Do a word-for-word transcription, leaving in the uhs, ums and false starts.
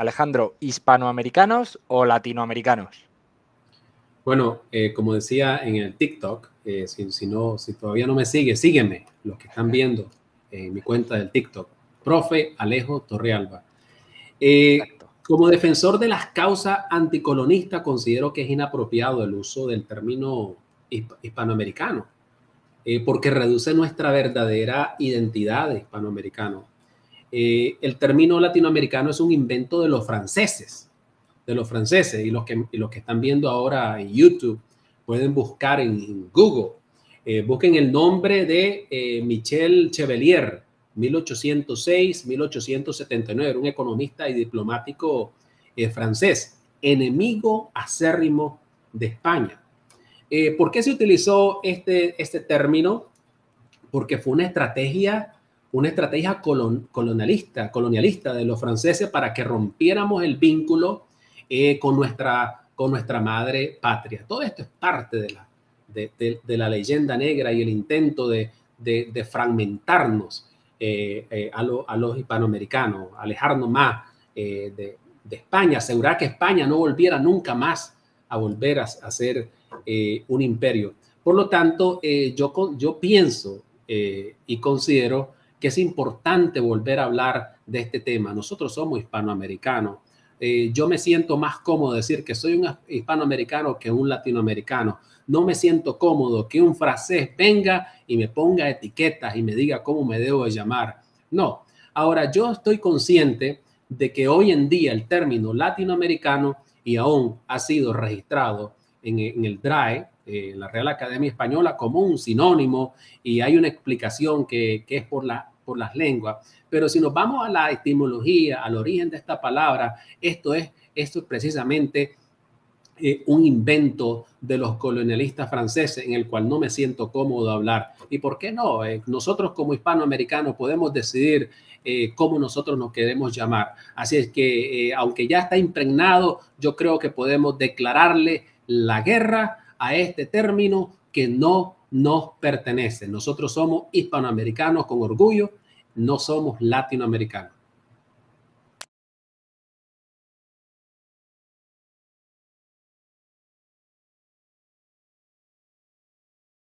Alejandro, ¿hispanoamericanos o latinoamericanos? Bueno, eh, como decía en el TikTok, eh, si, si, no, si todavía no me sigue, sígueme, los que están viendo en mi cuenta del TikTok, profe Alejo Torrealba. Eh, como defensor de las causas anticolonistas, considero que es inapropiado el uso del término hispanoamericano, eh, porque reduce nuestra verdadera identidad de hispanoamericano. Eh, el término latinoamericano es un invento de los franceses, de los franceses, y los que, y los que están viendo ahora en YouTube pueden buscar en, en Google, eh, busquen el nombre de eh, Michel Chevalier, mil ochocientos seis a mil ochocientos setenta y nueve, era un economista y diplomático eh, francés, enemigo acérrimo de España. Eh, ¿Por qué se utilizó este, este término? Porque fue una estrategia, una estrategia colon, colonialista, colonialista de los franceses para que rompiéramos el vínculo eh, con, nuestra, con nuestra madre patria. Todo esto es parte de la, de, de, de la leyenda negra y el intento de, de, de fragmentarnos eh, eh, a, lo, a los hispanoamericanos, alejarnos más eh, de, de España, asegurar que España no volviera nunca más a volver a, a ser eh, un imperio. Por lo tanto, eh, yo, yo pienso eh, y considero que es importante volver a hablar de este tema. Nosotros somos hispanoamericanos. Eh, yo me siento más cómodo decir que soy un hispanoamericano que un latinoamericano. No me siento cómodo que un francés venga y me ponga etiquetas y me diga cómo me debo de llamar. No. Ahora, yo estoy consciente de que hoy en día el término latinoamericano y aún ha sido registrado en, en el D R A E, eh, la Real Academia Española, como un sinónimo, y hay una explicación que, que es por, la, por las lenguas. Pero si nos vamos a la etimología, al origen de esta palabra, esto es, esto es precisamente eh, un invento de los colonialistas franceses en el cual no me siento cómodo hablar. ¿Y por qué no? Eh, nosotros como hispanoamericanos podemos decidir eh, cómo nosotros nos queremos llamar. Así es que, eh, aunque ya está impregnado, yo creo que podemos declararle la guerra a este término que no nos pertenece. Nosotros somos hispanoamericanos con orgullo, no somos latinoamericanos.